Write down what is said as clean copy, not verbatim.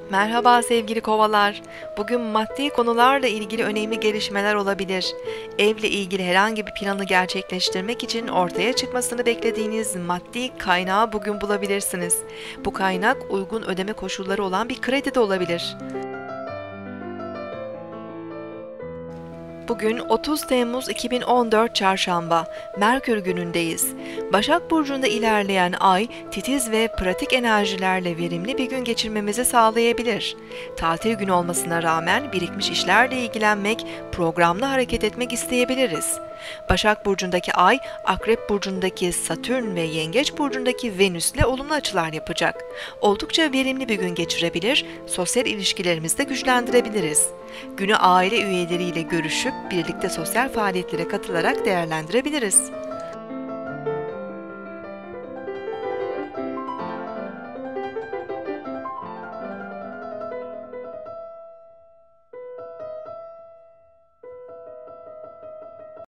Merhaba sevgili kovalar. Bugün maddi konularla ilgili önemli gelişmeler olabilir. Evle ilgili herhangi bir planı gerçekleştirmek için ortaya çıkmasını beklediğiniz maddi kaynağı bugün bulabilirsiniz. Bu kaynak uygun ödeme koşulları olan bir kredi de olabilir. Bugün 30 Temmuz 2014 Çarşamba, Merkür günündeyiz. Başak Burcu'nda ilerleyen ay, titiz ve pratik enerjilerle verimli bir gün geçirmemizi sağlayabilir. Tatil günü olmasına rağmen birikmiş işlerle ilgilenmek, programlı hareket etmek isteyebiliriz. Başak Burcu'ndaki ay, Akrep Burcu'ndaki Satürn ve Yengeç Burcu'ndaki Venüs'le olumlu açılar yapacak. Oldukça verimli bir gün geçirebilir, sosyal ilişkilerimizi de güçlendirebiliriz. Günü aile üyeleriyle görüşüp birlikte sosyal faaliyetlere katılarak değerlendirebiliriz.